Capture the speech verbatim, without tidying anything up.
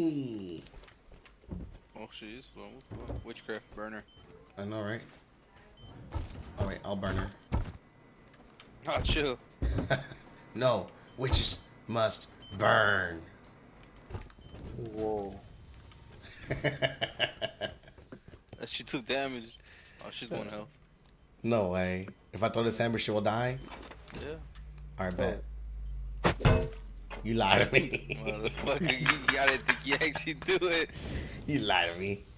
Oh, she is. Witchcraft burner. I know, right? Oh wait, I'll burn her. Oh, chill. No, witches must burn. Whoa. She took damage. Oh, she's going to health. No way. If I throw this hammer, she will die? Yeah. Alright, bet. You lied to me. Motherfucker, you, you gotta think you actually do it. You lied to me.